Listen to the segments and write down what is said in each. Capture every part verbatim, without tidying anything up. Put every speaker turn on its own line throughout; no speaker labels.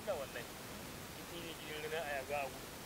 Allah wallahi kin ne gidan rana a yaga a gudu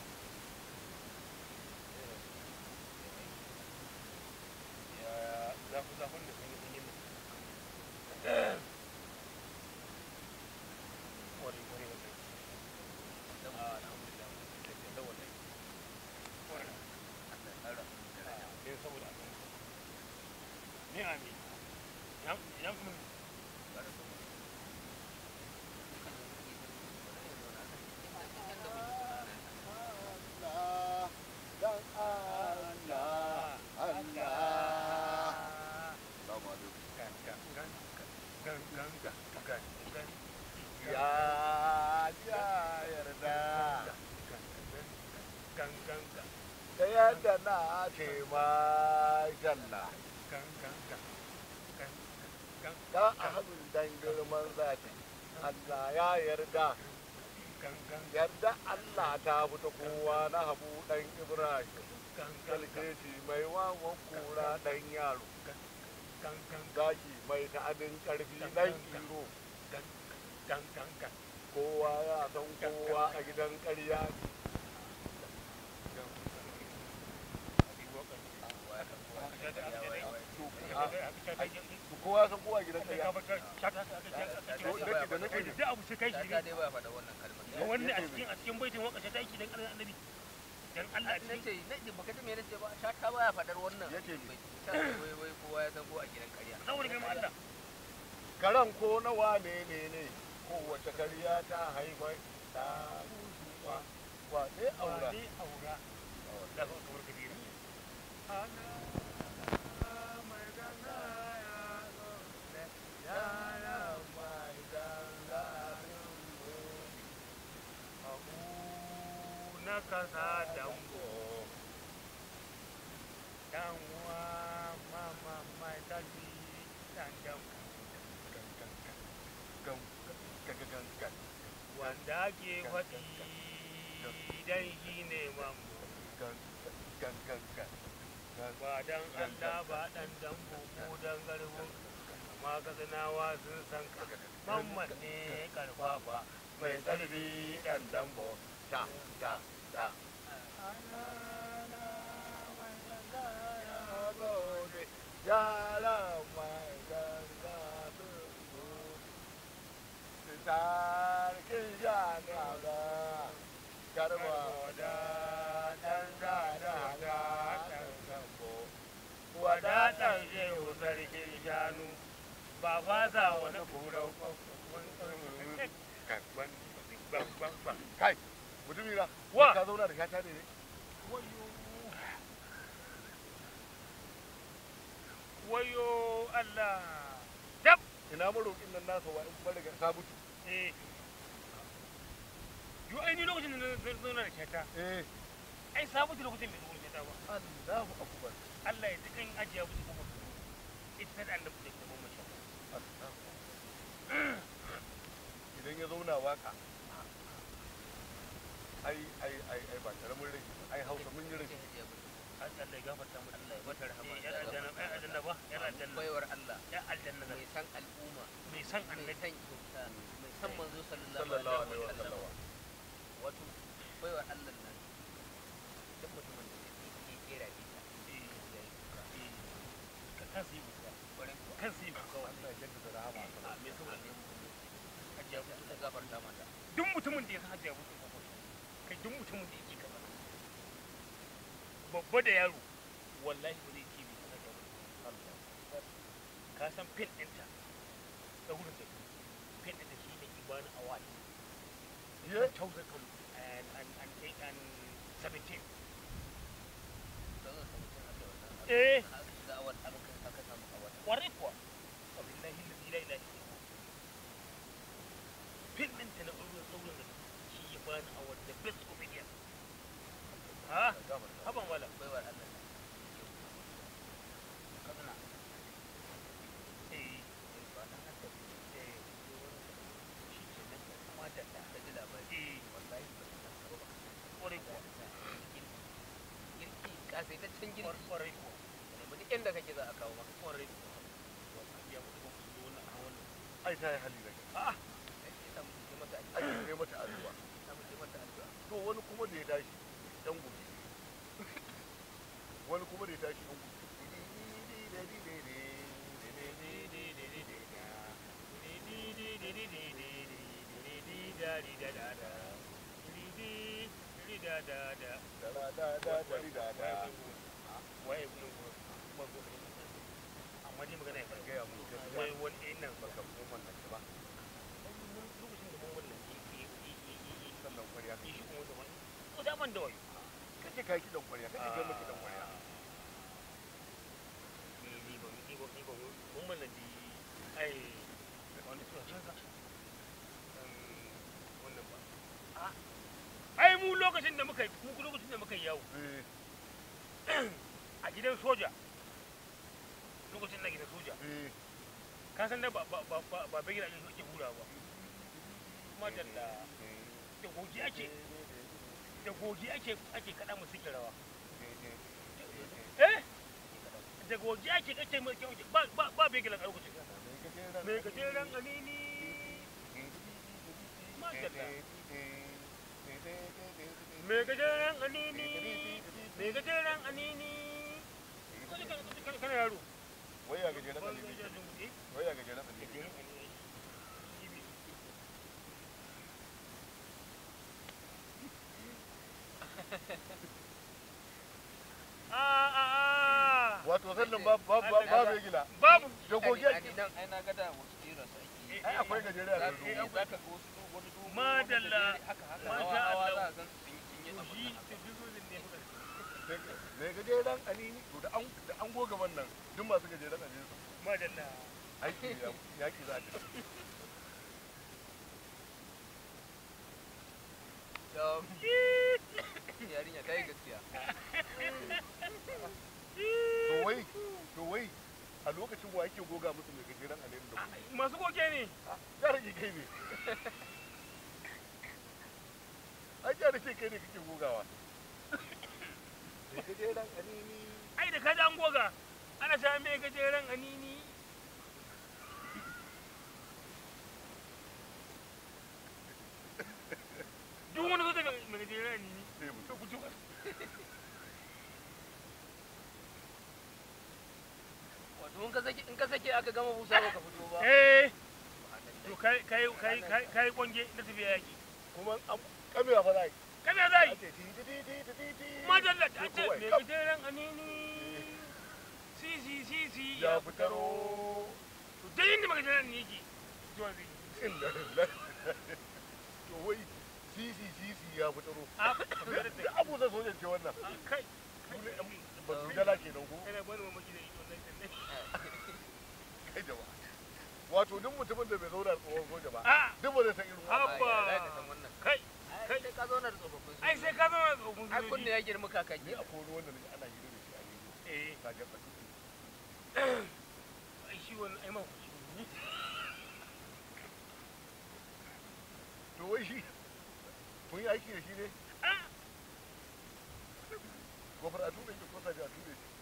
ya zafi zafin da sanyi sanyin nan wani wani wallahi ah alhamdulillah da wallahi wannan Allah tsara din saboda abin ni amin yan yan mun
yadda na ce ma jalla da a hannun dan girman zafi Allah ya yarda yarda Allah ta fita kowa na habu dan Ibrahim kalkeci mai wawan kura dan yaro zaki mai ta'adin karfi dan iro kowa ya san kowa a gidan ƙarya kowa san kowa gidan kai ya da nake
da abu sai kai shi
dai ba faɗa wannan kalmar
wannan a cikin a cikin baitin waka ta yake dan Allah annabi dan Allah
ne ce ne baka ji me nace ba shata baya faɗar wannan
yace
wai wai kowa ya san ko a gidan ƙarya
saboda kai Allah
karan ko nawa ne ne ne kowace ƙarya ta haifar da mutuwa wa ne aura
ne aura da ko kamar kabira ana kasa dambo dan uwa mama mai tafi dan dan wanda ke faɗi dan shi ne mambo ba dan Allah ba dan dambo ko dan garbo amma kasanawa sun san ka mamman ne karfafa mai ƙarfi dan dambo ta ta ta
yara mai ganga su sarkin jana ga garba da ɗan gada ga ɗan gambo
wadatar shehu sarkin shanu ba fasa wani kurau
kai mutumi na
wa
ka zauna da shata ne ne
wayo Allah dab
ina maroƙin nan nasa wa in bari ga sabutu
eh yo ai ni lokacin da na zauna da shata
eh
ai sabutu lokacin da zauna da shata ba
Allahu akbar
Allah ya dukan ajiya mutu kuma ita da Allah da kuma mashi
idan ya zauna waka ai ai ai ai ba karamin rai ai Hausa mun yi rai
Allah ya gafarta mu
Allah ya mata rahama
ya aljanna ya aljanna ba ya aljanna
baiwar Allah
ya aljanna
mai san al'umma
mai san
mai
annabi
san kyauta mai san manzo sallallahu
sallallahu
alaihi
alaihi
wasallam
wasallam
wato baiwar Allah nan duk mutumin da yake kera bita
ka kansu yi kuwa
kwarai kuwa
kansu yi kuwa
Allah ya jaddada rahama
a me saboda hajiya mutu
ta gafarta mata
duk mutumin da ya san hajiya mutu kai duk mutumin da yake kaza babba da yaro wallahi ba zai kibi na da ka san pin ɗinta da wurin da pin ɗinta shi ne ibani award
Yeah.
two thousand and and and eight and seventeen eh
aka shiga awal aka aka samu awal
kwarai kuwa wabillahi la ilaha illa pin ɗinta na wurin saurin da shi ya bani award the best comedian ha haban wala
baiwar Allah
kazana eh
ba ta haka
eh shi ke nan kuma da da
ta ji labari
eh
wallahi ba ta san ba
kwarai kuwa
girki kasaitaccen girki
kwarai kuwa
mu duk inda kake za a kawo maka
kwarai kuwa ya mutu ba su zo na a wannan
ai ta yi hali da
a'a
sai ya samu ke mata
ake kai mata addu'a
ta muke mata addu'a
to wani kuma da ya tashi dan gobe wani kuma da ya tashi dan gobe
amma dai magana ya farga ya mun kai wai wani ɗin nan baka mun wannan ba lokacin da mun wannan yi yi
sannan kwariya
yi shi kuma da wani ko da ban da wai
kace kai kidan kwariya kace ga miki dan kwariya
ni ni ba ni ba ni ba mun wannan di ai wani to haka wannan ba ai mu lokacin da muka mu lokacin da muka yawo a gidan soja lokacin na gidan soja ka san da ba ba ba ba ba bai gidan ake hura ba kuma da da gogi ake da gogi ake ake kada mu suke rawa eh da gogi ake kace mu ba ba ba bai gidan lokacin me gajeren anini madalla me gajeren anini me gajeren anini kana yaro
waya gaje na kalli waya gaje na kalli
ah ah
wato sannan ba ba ba ba gila
babu
dogogi
ai nan ai na ga da wasu irin su ake
ai akwai gajere a
za
dogo
ka ga wasu wani dogo
madalla
haka haka
masha
hawa
Allah
za ka sun yi sun yi
shi tafizozin ne
me gajeren anini to da an da an goga wannan duk masu gajeren anini su
madalla
aiki yaki za ta
yarinya ta yi gaskiya
to wai to wai a lokacin wa yake goga musu mai gajeren anini da kuma
masu goge ne
ya rage kai ne ai ya rage kai ne kake gogawa mai gajeren anini
ai da kaji an goga ana sha mai gajeren anini duk wani zo daga mai gajeren anini
sai mutum
to kuce
wato in ka sake in ka sake aka gama busa ba ka fito ba
eh to kai kai kai kai kai kwange na tafiya yaki
kuma an kamewa fa za yi
kana zai
ake ti ti ti ti ti ti
madalla ta ce mai gajeren anini si si si si
ya fitaro
to dai inda mai gajeren anini yake zuwa zai
inda to wai sisi sisi ya fitaro
a
da abu zai sojan ce wannan
kai
ba su dala kenan ko
kana bani mamaki da ito nan ne
kai jama'a wato duk mutumin da bai zauna tsohon soja ba
a
duk ba zai san irin wannan
Abba.
Ai, za ka san wannan
kai
kai sai ka zauna da tsofaffin
ai sai ka zama tsofaffin
ai kunne
sojoji
ya girma kakanni
ni akwai wani wanda nake ana hira da shi a rediyo
eh
ta ga tsaki
ai shi wannan ai ma ku shi
to wai shi kun yi aiki da shi ne
a
gofar a ture shi ko saja a ture shi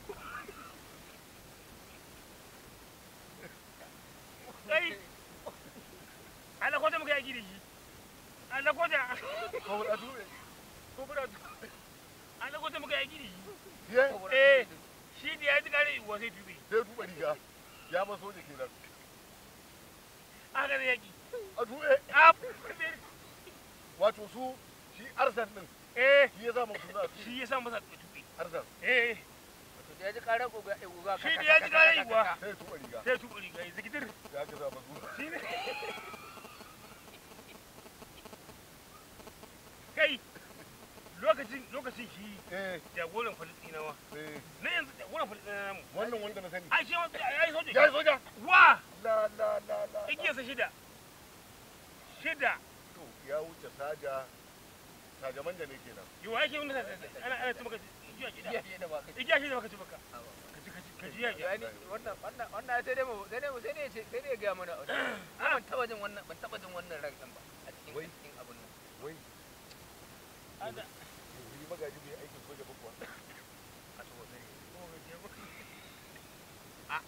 kai ana kwata muka yaki da shi ana kwata
gofar a ture
ko kuna ana kwata muka yaki da shi
ye
eh shi da ya ji kare wa sai tubi
sai tuba riga ya ma soja kenan
aka da yaki
a ture
a
wato su shi arsan din
eh
shi ya zama suna
shi ya sa masa tubi
arsan
eh
wato da ya ji karar goga goga
shi da ya ji kare wa
sai tuba riga
sai tubi riga ya zikitir
ya ka zama suna
shi ne kai lokacin lokacin shi
eh
jagoran falistinawa
eh
na yanzu jagoran falistinawa mu
wannan wanda na sani
ai shi ma ya yi soja
ya yi soja
wa
la la la la
igiyarsa shida shida
to ya wuce saja saja manja ne kenan
yi wa yake wani sa ana ana ci maka igiya shida
iya iya da ba ka
igiya shida baka ci baka ka ci ka ci ya
yani wannan wannan wannan sai dai mu sai dai mu sai dai ce sai dai ga mana ban taba jin wannan ban taba jin wannan ran ba a cikin
Wai.
cikin abun nan
wai
ana
yi magaji bai aikin soja ba kuwa
a to sai ko ga je ba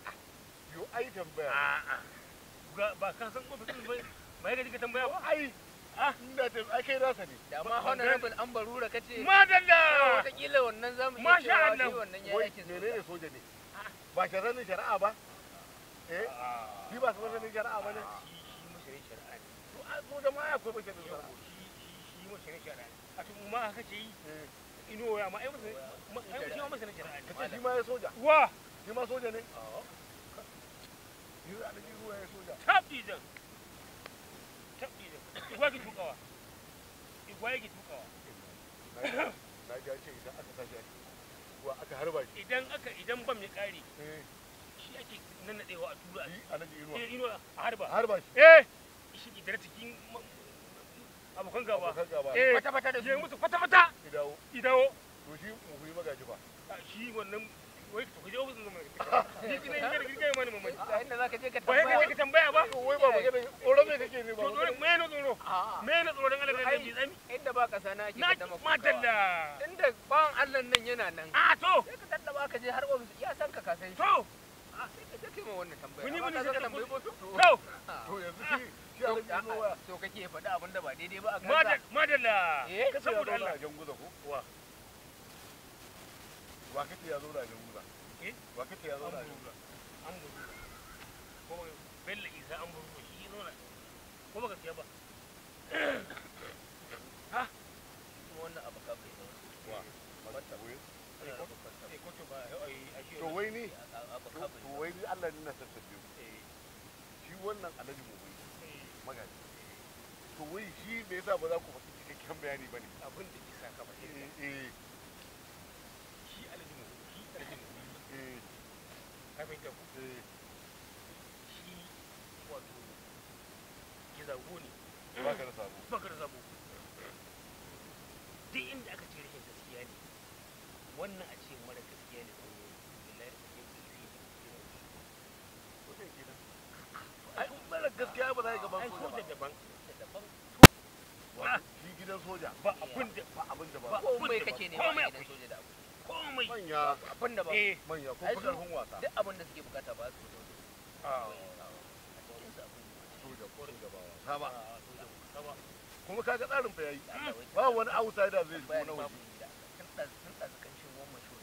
yo ai tambaya
a a ga ba ka san ko fitin bai bai ga dika tambaya ba
ai
Ah.
inda ta ai kai nasa ne
da ma honorable an barura kace
madalla
wataƙila wannan zamu iya
Masha
cewa
Allah.
shi wannan ya
wai
yake
menene soja ne ba ka sanin shari'a ba eh shi ba ka sanin shari'a ba ne
shi shi masharin shari'a ne
to a soja ma akwai ba sanin
Yau,
shari'a
shi shi shi masharin shari'a ne a tun ma haka ce yi
eh
ino ya ma ai masa ma- ai shi ma masarin shari'a ne
kace shi ma ya soja
wa
shi ma soja ne ni a da ruwa ya soja
tabdijan tabdijan igwa ki tukawa igwa ki tukawa
na ga ce idan aka tashi a ruwa aka harba shi
idan aka idan bam ya kare
eh
shi ake nannadewa a tura
shi alaji inuwa
a ino a harba
harba shi
eh shi idar cikin ma- abokan gaba
abokan gaba
eh
fata fata da
je
su
musu fata fata
ki dawo
idawo
to shi mu yi magaji ba
Ah, shi wannan wai to kaje ofisin zama ni kina yin gargaɗi kai mana mamaki
a inda zaka je ka
ba ya
tambaya
kaje ka tambaya ba
wai ba magana tsoro me kake ne ba
to tsoro
magana
me na tsoro
a
me na tsoro dan Allah da ji tsami
inda ba ka sana ake
na
kaddama
madalla
inda bawan Allah nan yana nan
a to
sai ka tattaba ka je har ofis ya san ka ka san shi
to
a sai ka je kai ma wannan tambaya
Muni-
amma
muni
ka
sai
zo
ka
tambayi bosu
to
to yanzu shi shi alaji inuwa
to kake faɗi abin da ba daidai ba a
madalla
kansa
madalla
Eh,
kace ya
saboda
zauna
Allah
a janguza ko
wa
wa kace ya zauna a janguza
eh
wa kace ya
an
zauna a
buru
janguza
an buru ko Bello Isa an buru shi zo na ko baka siya ba
kuma wannan abu ka bai zauna
wa mata wai
eh ko eh ko to ba ai ai shi
to wai ni
abu
to
ka bai
to wai ni Allah ne na sassabe
eh
shi wannan alaji mu wai
eh
magaji to wai shi me yasa ba za ku faɗi cikakken bayani bane
abin da isa ka ba
eh eh
shi alaji mu shi alaji mu
eh
ka fahimta ku
eh
shi wato kizago ne
ba ka da sabo
baka da zabo duk inda aka ce rashin gaskiya ne wannan a ce mara gaskiya ne ko billahi da ke isi
to me kenan ai mara gaskiya ba za ka gaban
ai
soja
soja
ba
daban daban
Wato shi gidan soja
ba abin da
ba abin da
Ba-
ba
komai kake ne ba
komai
gidan
akwai.
soja da abu
komai
manya
abin da ba
eh
manya ko
Ai,
fi
su-
karfin wasa
duk abin da suke bukata ba su zo
a
a cikin su abin
soja ko soja ba wasa ba
Ah, soja ba saba
kuma kaga tsarin fa yayi
Allah wai
ba wani outsider zai shigo
bayani
na
babu
waje
gida tun ɗazu tun ɗazu kanshin wannan shore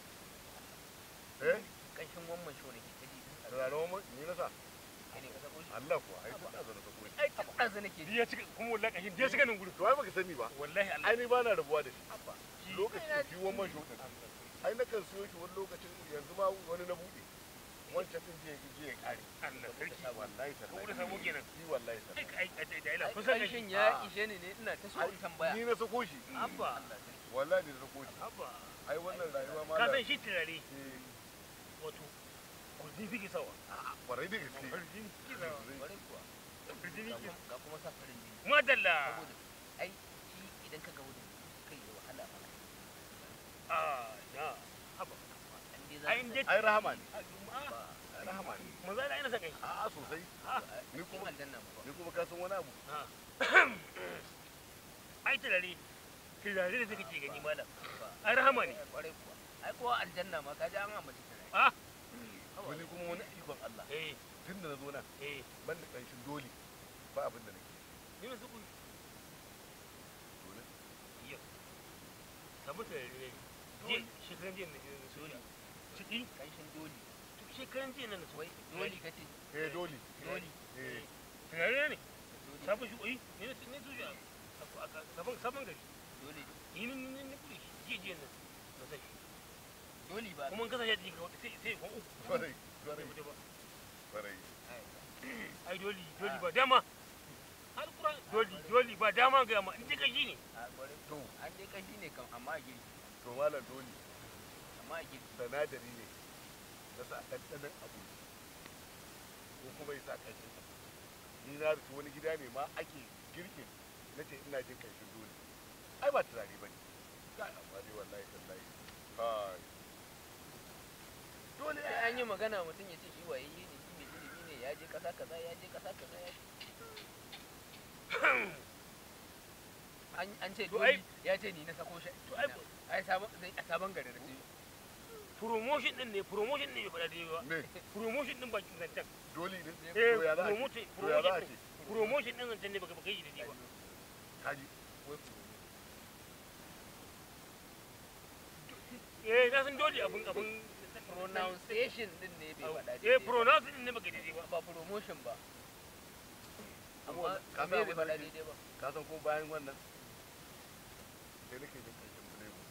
eh
kanshin wannan shore ke kaji tun ɗazu
turaren mu ni na sa
kai ne ka sako shi
Allah kuwa ai tun da zan sako shi
ai tun ɗazu nake ji
ya cika kuma wallahi kashin ya cika nan gudu
to ai baka sani ba
wallahi Allah
ai ni ba na rabuwa da shi
abba
lokacin shi wannan shotin ai na kan siyo shi wani lokacin yanzu ma wani na bude wancan din je je ya kare
Allah sarki
wallahi
ko da
tallahi
sabo kenan
shi wallahi
ai
tallahi
ai ai da ila
ai
kusan
kanshin
kashin
ya
Ah.
ishe ni ne ina ta so in
Ai,
tambaya
ni na sako shi
abba
Allah sarki
wallahi ni na sako shi
abba
ai wannan rayuwa ma
ka san shi turare
eh
wato kurji fiki sawa
a'a, kwarai da gaske
kurji fiki sawa
bare kuwa
kurji
ga
fiki
kuma- ga kuma sa farin jini
madalla
saboda ai shi idan ka ga wurin kai da wahala ma
ah ya haba
an dai za
ai
ka
inda
ai rahama ne
ah
ba
rahama ne
manzo Allah ina san kai
a'a sosai
ah
ni
cikin
kuma
aljanna ba
ni kuma ka san wani abu
ai turare turare da suka ce gani malam
ba
ai rahama ne
kwarai kuwa ai kowa aljanna ma kaji an amince ta rai
ah
wani kuma wani ikon Allah
eh
tun da na zo nan
eh
ban da ƙanshin dole ba abin da nake
ni na zuku
dole
yau sabu turare ne je shekaran jiya na
dole
ciki
kanshin dole
shekaran jiya na na
wai dole kace
eh dole
dole
eh
turare ne
dole
sabon shi oyi ne na ne su a sabon sabon gari
dole
ni ne ne ne kuri shi jiya jiya nan na sai
dole ba
kuma in kasa shi ka wata sai sai ko uku
kwarai
sai
kwarai
wuce ba
kwarai
ai
ai doli doli ba dama har kura doli doli ba dama ga ma in ji kashi ne
a kwarai
to
an dai kashi ne kam amma a girki
to malam dole
amma a girki
sanadari ne na sa ɗanɗanon abu ko kuma ya sa ƙanshin abu ni na rufe wani gida ne ma ake girkin na ce ina jin ƙanshin dole ai ba turare ba ne kai amma dai wallahi tallahi kai dole
sai an yi magana mutum ya ce shi wayayye ne shi mai ilimi ne ya je kasa kaza ya je kasa kaza ya je an an ce
To
dole
ai-
ya ce ni na sako shi
to ai
ai sabon zai a sabon gari na ce
promotion din ne promotion din bai faɗa dai ba
me
promotion din bakin zancan
dole ne
eh
to ya za a ce
promotion
to ya za a
promotion
ce
promotion din zancan ne baka baka yi da ba
kaji
wai promotion
eh na san dole abun abun
pronunciation din ne bai faɗa
eh
daidai ba.
pronounce din ne baka daidai ba
ba promotion ba
Amma
amma
ka
me
san
bai
abin da
faɗa
nake-
daidai ba
ka san ko bayan wannan sai nake jin ƙarshen bulego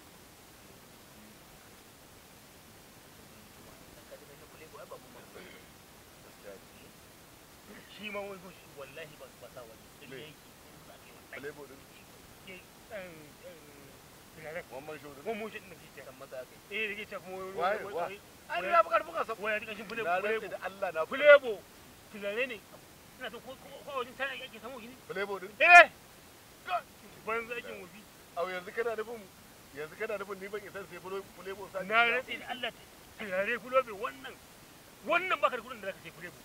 ka ji mai kule ko ai ba kuma
gaskiya ne.
shi ma wai goshi wallahi ba ba sa wani sai
Me?
yake
bulego din
ke dan dan
wannan shi
ko mu shi din ke
san masa kai
eh yake ta kuma
Waye, wa? ai na fi karfin kasa
waya dika shin fulebo
na rantse da Allah na fi
fulebo tunane ne ina to ko ko wajen tana yake samu shi ne
bulego din
eh ban zakin wufi
au yanzu kana nufin yanzu kana nufin ni ban isa sai bulego sa
na rantsi da Allah tunare fulobe wannan wannan baka da kudin da zaka sai fulebo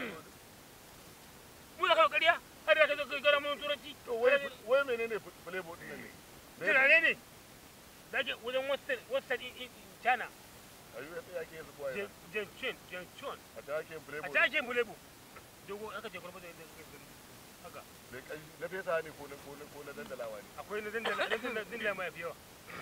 mu da kawo ƙarya har da ka zo kai gara mun turanci
to wai wai menene bulego din ne
tunane ne zake wajen western western China
ayu ya tsaya ke yanzu kuwa yana
Jenchun Jenchun
a ta ake bulego
a take fulebo dogo aka je gurbe da haka
ne kai na fesa ne ko na ko na ko na dandalawa ne
akwai na dandala na dandala dandala mai yawa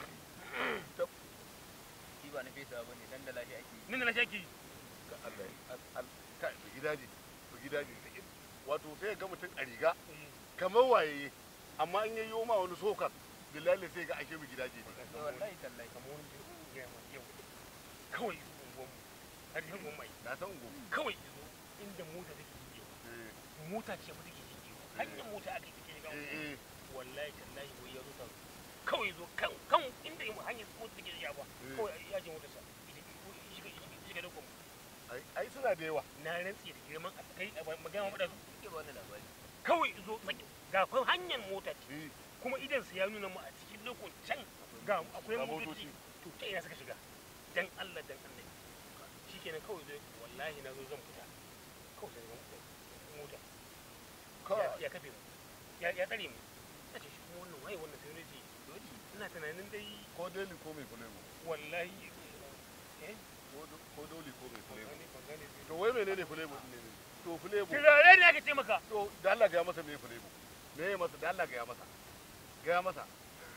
shi ba na fesa bane dan da lashi ake
nan na shaki
ka Allah al kai bu gidaje bu gidaje wato sai ga mutum a riga kamar waye amma in yayi ma wani sokar billahi sai ga ashe bu gidaje ne
wallahi tallahi
kamar wani ya ma yau kawai ungon mu har yan gomai
na san go
kawai zo inda mota take jiyo
eh
mota ce ba take jiyo hanyar mota aka take ga
eh
wallahi tallahi wai ya rusa kawai zo kan kan inda hanyar mota take jiya ba kawai ya je mota sa shiga shiga da kuma
ai ai suna da yawa
na rantsi da girman a kai magana mu da su
ke ba wannan labari
kawai zo tsaki ga fa hanyar mota ce
eh
kuma idan su ya nuna mu a cikin lokacin can ga akwai
Ga
motoci
motoci.
to ta ina suka shiga dan Allah dan Allah shikenan kawai zo wallahi na zo zan fita kawai sai ga mota
ka
ya- ya kafe mu ya ya tsare mu nace shi kuma wannan waye wannan sai ne ce dole ina tunanin dai
ko deli ko mai fulego
wallahi eh
ko do- ko doli ko mai fulego
bangane bangane
to wai menene fulego din ne to fulego
turare ne aka ce maka
to da Allah ga ya masa me fulego me ya masa da Allah ga ya masa ga ya masa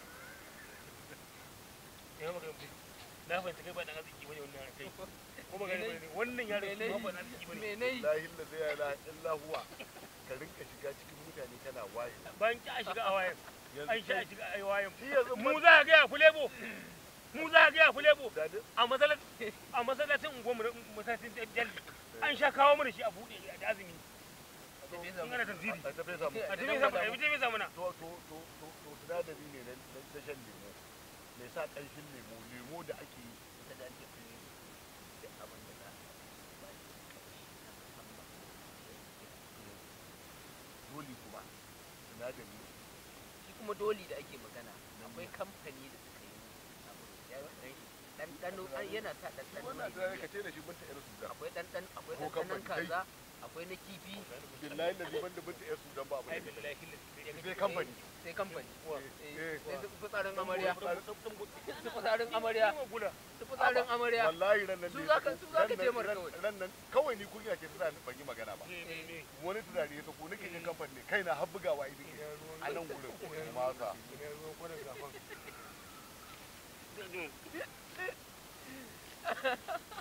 ya maka na fahimta kai ba dan arziki bane wannan yaran kai ko magana bane wannan yaran ba ba dan arziki bane
me nayi
la ilaha illa huwa ka rinka shiga cikin mutane kana waye
ban ki a shiga a wayan an sha a shiga a wayan
shi yanzu
mu za ka ga fulebo mu za ka ga fulebo
da da-
a masallacin a masallacin unguwar masallacin jalli an sha kawo mana shi a bude da azumi in ana tanziri
a tafe samu
a tafi sama a tafi sama na
to to to to to sinadari ne na na shan lemo mai sa ƙanshin lemo lemo da ake yi
ta da ake fili da abin da za a ba shi na musamman
doli kuma sinadari ne
shi kuma doli da ake magana akwai kamfani da suka yi abu ya yi ɗanɗano an yana sa ɗanɗano
wannan
ne
da ka ce da shi binta yar sudan
akwai ɗanɗan akwai
Ko
ɗanɗanon
kamfani,
kaza akwai na kifi
billahi da liban da binta yar sudan ba abu
ai
ne
billahi
sai kamfani
sai kamfani
eh
Eh, sai su fitsarin amarya
Fitsarin-
su fitsarin amarya su fitsarin amarya
wallahi ran nan
Su
ne
zaka- su zaka
ran nan-
ce mar
ran-
kawai.
ran nan kawai ni kunya ce ta sa ban yi magana ba wani tunani ya sako nake jin kamfani ne kaina har bugawa idan ke a nan gurin masa
ruwan